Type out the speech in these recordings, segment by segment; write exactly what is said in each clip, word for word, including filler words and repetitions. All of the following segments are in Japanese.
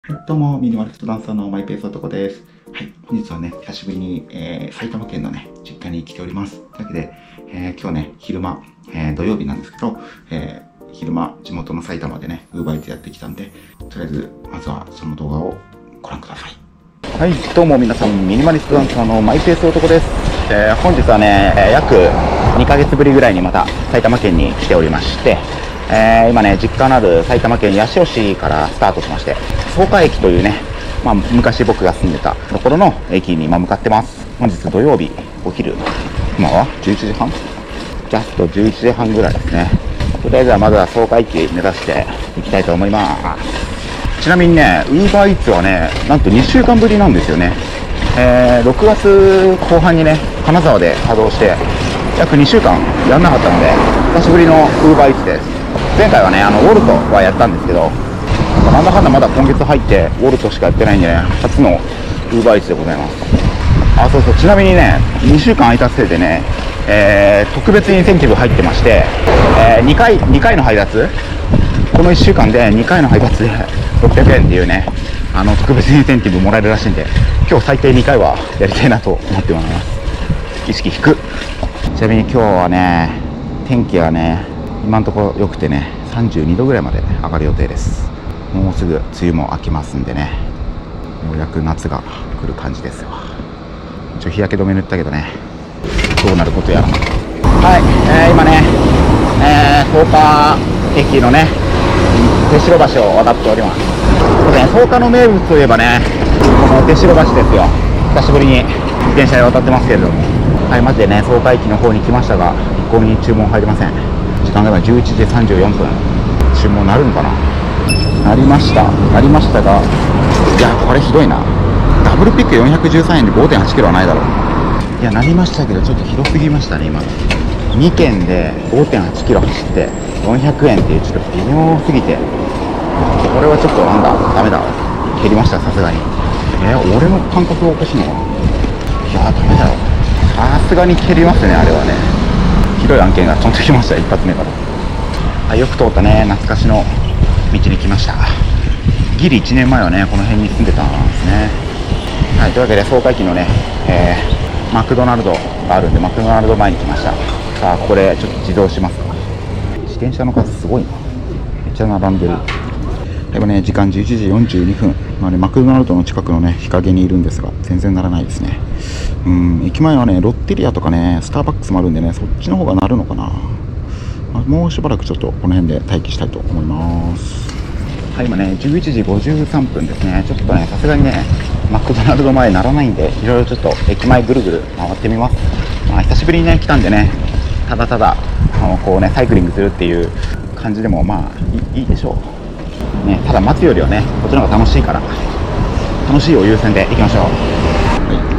はい、どうも、ミニマリストダンサーのマイペース男です。はい、本日はね、久しぶりに、えー、埼玉県のね、実家に来ております。というわけで、えー、今日ね、昼間、えー、土曜日なんですけど、えー、昼間、地元の埼玉でね、ウーバーイーツやってきたんで、とりあえず、まずはその動画をご覧ください。はい、どうも皆さん、ミニマリストダンサーのマイペース男です。えー、本日はね、約にかげつぶりぐらいにまた埼玉県に来ておりまして、えー、今ね、実家のある埼玉県八潮市からスタートしまして、草加駅というね、まあ、昔僕が住んでたところの駅に今向かってます。本日土曜日、お昼、今はじゅういちじはん？ジャストじゅういちじはんぐらいですね。とりあえずはまずは草加駅目指していきたいと思います。ちなみにね、ウーバーイーツはね、なんとにしゅうかんぶりなんですよね。えー、ろくがつこう半にね、金沢で稼働して、約にしゅうかんやんなかったので、久しぶりのウーバーイーツです。前回はね、あのウォルトはやったんですけど、なんだかんだまだ今月入ってウォルトしかやってないんでね、初のウーバーイーツでございます。あ、そうそう、ちなみにね、にしゅうかん空いたせいでね、えー、特別インセンティブ入ってまして、えー、2回、にかいの配達、このいっしゅうかんでにかいの配達でろっぴゃくえんっていうね、あの特別インセンティブもらえるらしいんで、今日最低にかいはやりたいなと思っております。意識低く。ちなみに今日はね、天気はね、今のところ良くてね、さんじゅうにどぐらいまで上がる予定です。もうすぐ梅雨も明けますんでね、ようやく夏が来る感じですよ。一応日焼け止め塗ったけどね、どうなることやら。はい、えー、今ね、えー、草加駅のね、手代橋を渡っております。そうね、草加の名物といえばね、この手代橋ですよ。久しぶりに自転車で渡ってますけれども、はい、マジでね、草加駅の方に来ましたが、一向に注文入りません。時間が今じゅういちじさんじゅうよんぷん。注文なるのかな。なりました。なりましたが、いや、これひどいな。ダブルピックよんひゃくじゅうさんえんで ごてんはちキロはないだろう。いや、なりましたけど、ちょっと広すぎましたね、今。にけんで ごてんはちキロ走って、よんひゃくえんっていう、ちょっと微妙すぎて、これはちょっとなんだ、ダメだ。蹴りました、さすがに。えー、俺の感覚がおかしいのかな。いやー、ダメだよ。さすがに蹴りますね、あれはね。ひどい案件がちゃんと来ました、一発目から。あ、よく通ったね、懐かしの道に来ました。ギリいちねんまえはね、この辺に住んでたんですね。はい、というわけで草加駅のね、えー、マクドナルドがあるんで、マクドナルド前に来ました。さあ、ここでちょっと自動しますか。自転車の数すごいな。めっちゃ並んでる。今ね、時間じゅういちじよんじゅうにふん。まあね、マクドナルドの近くのね、日陰にいるんですが、全然ならないですね。うん、駅前はね、ロッテリアとかね、スターバックスもあるんでね、そっちの方がなるのかな。まあ、もうしばらくちょっとこの辺で待機したいと思います。はい、今ね、じゅういちじごじゅうさんぷんですね。ちょっとね、さすがにね、マクドナルド前ならないんで、いろいろちょっと駅前ぐるぐる回ってみます。まあ、久しぶりにね、来たんでね、ただただ、あの、こうね、サイクリングするっていう感じでも、まあ、いい、いいでしょう。ね、ただ待つよりはね、こっちの方が楽しいから、楽しいを優先で行きましょう。はい、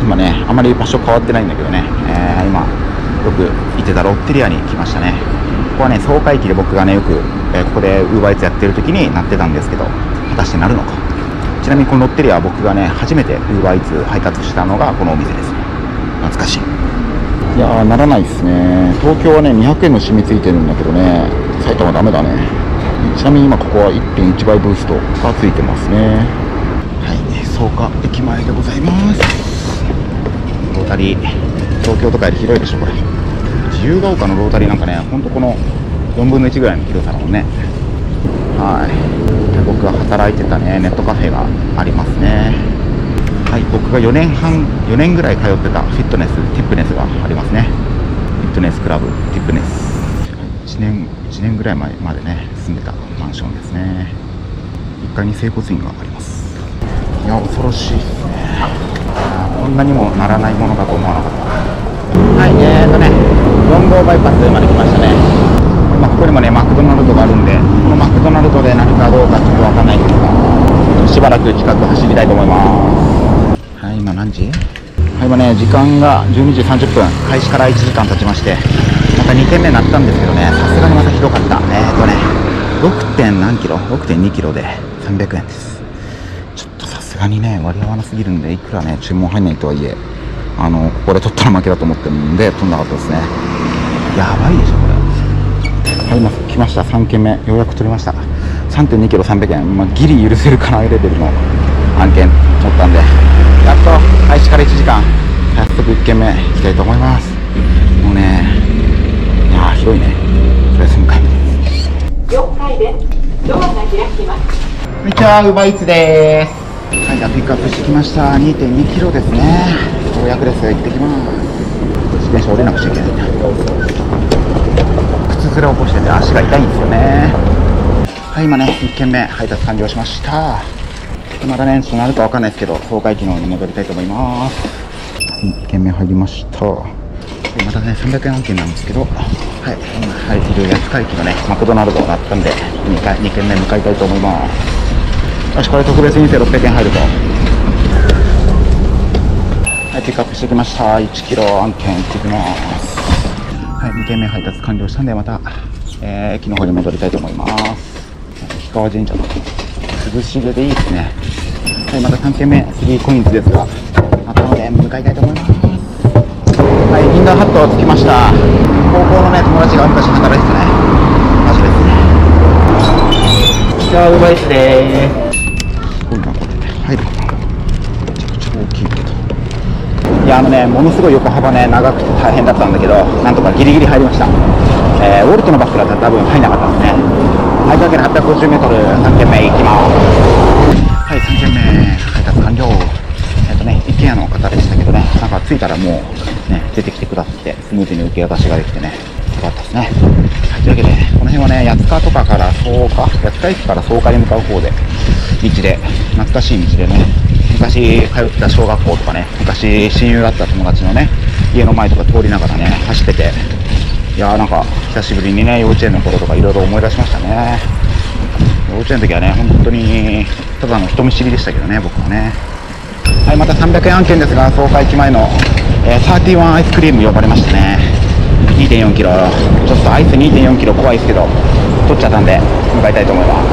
今ね、あまり場所変わってないんだけどね、えー、今、よく行ってたロッテリアに来ましたね。ここはね、草加駅で僕がね、よく、えー、ここでウーバーイーツやってる時になってたんですけど、果たしてなるのか。ちなみにこのロッテリアは僕がね、初めてウーバーイーツ配達したのがこのお店ですね。懐かしい。いやー、ならないですね。東京はね、にひゃくえんの染みついてるんだけどね、埼玉はダメだね。ちなみに今ここは いってんいち 倍ブーストがついてますね。はい、草加駅前でございます。ロータリー、東京とかより広いでしょ、これ。自由が丘のロータリーなんかね、ほんとこのよんぶんのいちぐらいの広さだもんね。はい。僕が働いてたね、ネットカフェがありますね。はい、僕がよねんはん、よねんぐらい通ってたフィットネス、ティップネスがありますね。フィットネスクラブ、ティップネス。いちねん、いちねんぐらい前までね、住んでたマンションですね。いっかいに整骨院があります。いや、恐ろしいですね。こんなにもならないものだと思わなかった。はい、えーとね、よんごうバイパスまで来ましたね。まあ、ここにもね、マクドナルドがあるんで、このマクドナルドで何かどうかちょっとわかんないんですが、しばらく近く走りたいと思います。はい、今何時？はい、今ね、時間がじゅうにじさんじゅっぷん、開始からいちじかん経ちまして、またにけんめになったんですけどね、さすがにまたひどかった。えーとね、ろく. 何キロ ?ろくてんにキロでさんびゃくえんです。ちょっとさすがにね、割り合わなすぎるんで、いくらね、注文入んないとはいえ、あの、ここで取ったら負けだと思ってるんで、取んなかったですね。やばいでしょ、これ。はい、今来ました。さんけんめ。ようやく取りました。 さんてんにキロさんびゃくえん、まあ、ギリ許せるかなレベルの案件取ったんで、やっと開始からいちじかん、早速いっけんめ行きたいと思います。もうね、いやー広いね。とりあえず向かいよんかいでドアが開きます。 こんにちは、ウーバーイーツでーす。はい、じゃあピックアップしてきました。にてんにキロですね。ようやくです。行ってきます。自転車降りなくちゃいけないな。靴ずれ起こしてて足が痛いんですよね。はい、今ね、いっけんめ配達完了しました。まだね、ちょっとなるかわかんないですけど、総会機能に戻りたいと思います。いっけんめ入りました。またね、さんびゃくえん案件なんですけど、はい、今入ってる安会機のね、マクドナルドがあったんで、にかいにけんめ向かいたいと思います。よし、これ特別にせんろっぴゃくえん入ると。はい、ピックアップしてきました。いちキロ案件行ってきます。はい、にけんめ配達完了したんで、また、えー、駅の方に戻りたいと思います。氷川神社の涼しげでいいですね。はい、またさんけんめ、スリーコインズですが、またので向かいたいと思います。はい、インダーハット着きました。高校のね、友達が昔働いてたね。マジですね。じゃあ、ウーバーイーツでーす。すごいな、これ。入るかな。めちゃくちゃ大きいけど。いや、あのね、ものすごい横幅ね、長くて大変だったんだけど、なんとかギリギリ入りました。えー、ウォルトのバックだったら多分入んなかったんですね。はい、というわけではっぴゃくごじゅうメートル、さんけんめ行きます。はい、さんけんめ配達完了。えっとね、一軒家の方でしたけどね、なんか着いたらもう、ね、出てきてくださって、スムーズに受け渡しができてね、よかったですね。はい、というわけで、この辺はね、八塚とかから草加、八塚駅から草加に向かう方で、道で、懐かしい道でね、昔通った小学校とかね、昔親友だった友達のね、家の前とか通りながらね、走ってて、いやーなんか、久しぶりにね、幼稚園の頃とかいろいろ思い出しましたね。幼稚園の時はね、本当に、ただの人見知りでしたけどね、僕はね。はい、またさんびゃくえん案件ですが、草加駅前の、えー、サーティワンアイスクリーム呼ばれましたね。にてんよんキロ、ちょっとアイス にてんよんキロ怖いですけど、取っちゃったんで、向かいたいと思います。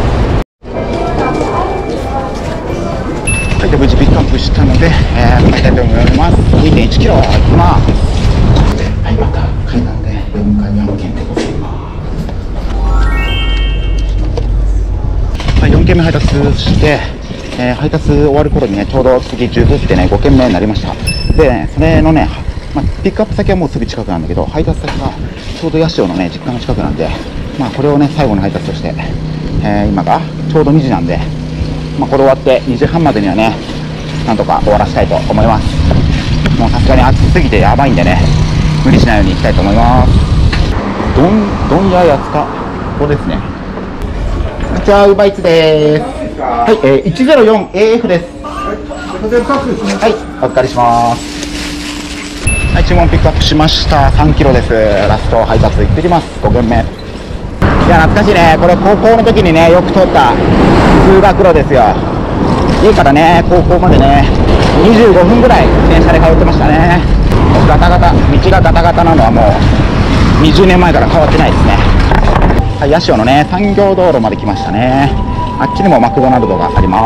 はい、で無事ピックアップしたので、えー、向かいたいと思います。にてんいちキロ行きます。はい、また階段でよんかいめ案件でございます。はい、よんけんめ配達して、えー、配達終わる頃にね、ちょうど次じゅうずつってね、ごけんめになりました。で、ね、それのね、まあ、ピックアップ先はもうすぐ近くなんだけど、配達先がちょうど八潮のね、実家の近くなんで、まあ、これをね、最後の配達として、えー、今がちょうどにじなんで、まあ、これ終わってにじはんまでにはね、なんとか終わらせたいと思います。もうさすがに暑すぎてやばいんでね、無理しないように行きたいと思います。どん、どんややつか、ここですね。こんにちは、ウーバーイーツでーす。はい、えー、いちゼロよんエーエフ です。はい、お預かりします。はい、注文ピックアップしました。さんキロです。ラスト配達行ってきます。ごけんめ。いや、懐かしいね。これ高校の時にね、よく通った通学路ですよ。家からね、高校までね、にじゅうごふんぐらい自転車で通ってましたね。ガタガタ、道がガタガタなのはもうにじゅうねんまえから変わってないですね。はい、八潮のね、産業道路まで来ましたね。あっちにもマクドナルドがあります。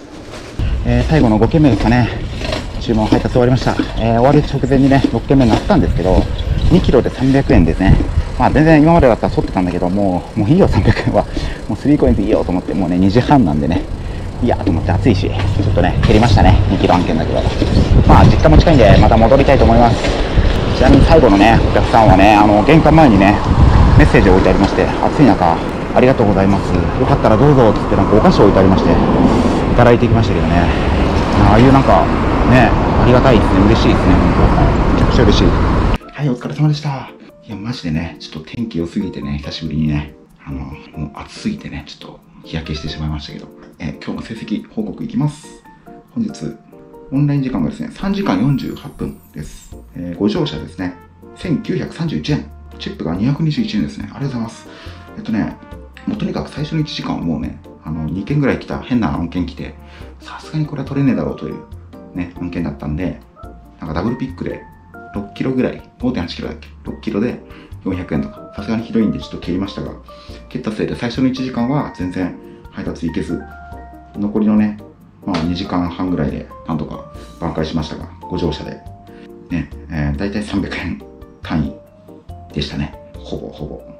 えー、最後のごけんめですかね。注文配達終わりました。えー、終わる直前にね、ろっけんめになったんですけど、にキロでさんびゃくえんですね。まあ全然今までだったら取ってたんだけど、もう、もういいよさんびゃくえんは。もうスリーコインズいいよと思って、もうね、にじはんなんでね、いやと思って暑いし、ちょっとね、減りましたね。にキロ案件だけど。まあ実家も近いんで、また戻りたいと思います。ちなみに最後のね、お客さんはね、あの、玄関前にね、メッセージを置いてありまして、暑い中、ありがとうございます。よかったらどうぞって言って、なんかお菓子を置いてありまして、いただいてきましたけどね。ああいうなんか、ね、ありがたいですね。嬉しいですね、本当。めちゃくちゃ嬉しい。はい、お疲れ様でした。いや、マジでね、ちょっと天気良すぎてね、久しぶりにね、あの、もう暑すぎてね、ちょっと日焼けしてしまいましたけど、えー、今日の成績報告いきます。本日、オンライン時間がですね、さんじかんよんじゅうはっぷんです。えー、ご乗車ですね、せんきゅうひゃくさんじゅういちえん。チップがにひゃくにじゅういちえんですね。ありがとうございます。えっとね、もうとにかく最初のいちじかんはもうね、あの、にけんぐらい来た変な案件来て、さすがにこれは取れねえだろうというね、案件だったんで、なんかダブルピックでろっキロぐらい、ごてんはちキロだっけ ?ろっキロでよんひゃくえんとか、さすがにひどいんでちょっと切りましたが、切ったせいで最初のいちじかんは全然配達いけず、残りのね、まあにじかんはんぐらいでなんとか挽回しましたが、ご乗車で、ね、えー、だいたいさんびゃくえん単位でしたね。ほぼほぼ。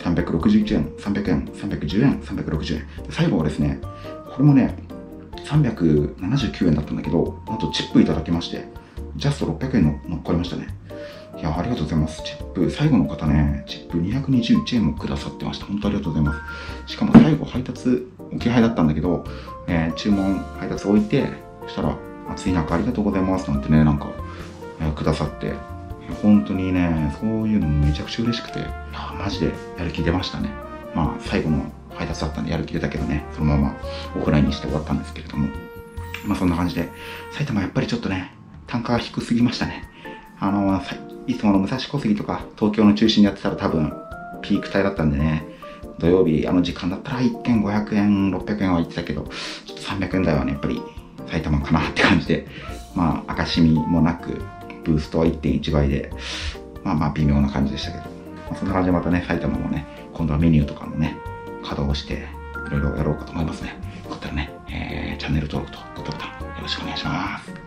さんびゃくろくじゅういちえん、さんびゃくえん、さんびゃくじゅうえん、さんびゃくろくじゅうえん。最後はですね、これもね、さんびゃくななじゅうきゅうえんだったんだけど、あとチップいただきまして、ジャストろっぴゃくえんの乗っかりましたね。いや、ありがとうございます。チップ、最後の方ね、チップにひゃくにじゅういちえんもくださってました。本当ありがとうございます。しかも最後配達、置き配だったんだけど、えー、注文、配達置いて、そしたら、暑い中ありがとうございますなんてね、なんか、えー、くださって、本当にね、そういうのめちゃくちゃ嬉しくて、いや、マジでやる気出ましたね。まあ、最後の配達だったんでやる気出たけどね、そのままオフラインにして終わったんですけれども、まあそんな感じで、埼玉やっぱりちょっとね、単価が低すぎましたね。あの、いつもの武蔵小杉とか東京の中心でやってたら多分ピーク帯だったんでね、土曜日あの時間だったらいってんごひゃくえん、ろっぴゃくえんは言ってたけど、ちょっとさんびゃくえん台はね、やっぱり埼玉かなって感じで、まあ赤しみもなく、ブーストは いってんいち 倍で、まあまあ微妙な感じでしたけど、まあ、そんな感じでまたね、埼玉もね、今度はメニューとかもね、稼働して、いろいろやろうかと思いますね。よかったらね、えー、チャンネル登録とグッドボタンよろしくお願いします。